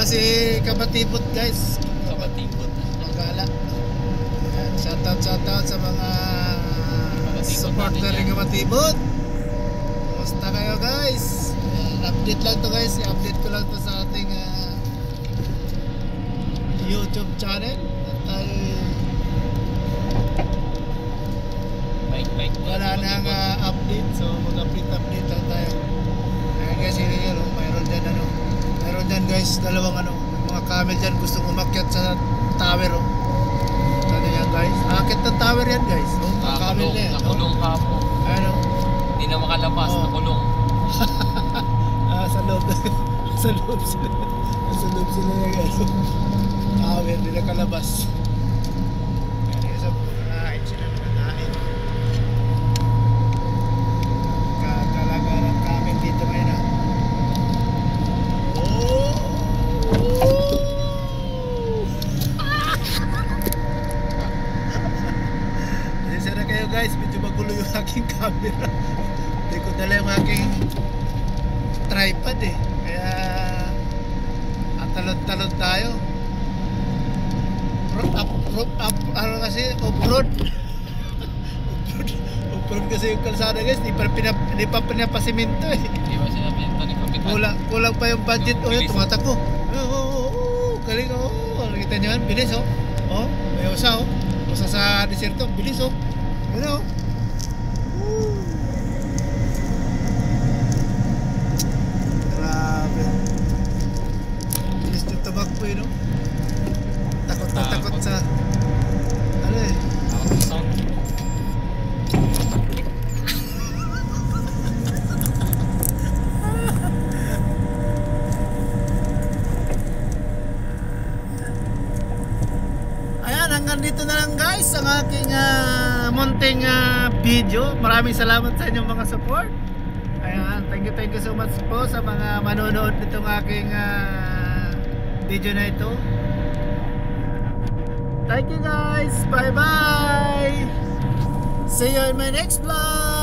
si Kabatibot guys. Kabatibot. Magala. Shoutout sa mga supporter ng Kabatibot. Kumusta kayo guys? Update lang to guys. I-update ko lang to sa ating YouTube channel. Wala nang update, so mag-update lang tayo. Ayan guys, yun, mayroon dyan guys, dalawang mga camel dyan gustong umakyat sa tower. Ano yan guys, akit ng tower yan guys. Camel na yan. Nakulong ka po. Ano? Hindi na makalabas, nakulong. Sa loob sila yung camel, hindi na kalabas. Guys, medyo magulo yung aking camera. Hindi ko dala yung aking tripod eh. Kaya talon-talon tayo. Rope up, ano kasi, off-road. Off-road kasi yung kalsada guys, hindi pa pinapasiminto eh. Hindi pa sinaminto ni Kapitan. Kulang pa yung budget. O yun, tumatakbo. Galing nakita nyo yan, bilis oh. May usa oh. Usa sa desierto, bilis oh. Ano? Grabe. Bilis na tumakbo yun, no? Takot sa... Ano eh? Ayan, hanggang dito na lang guys ang aking munting video. Maraming salamat sa inyong mga support. Ayan, thank you so much po sa mga manonood nitong aking video na ito. Thank you guys. Bye bye. See you in my next vlog.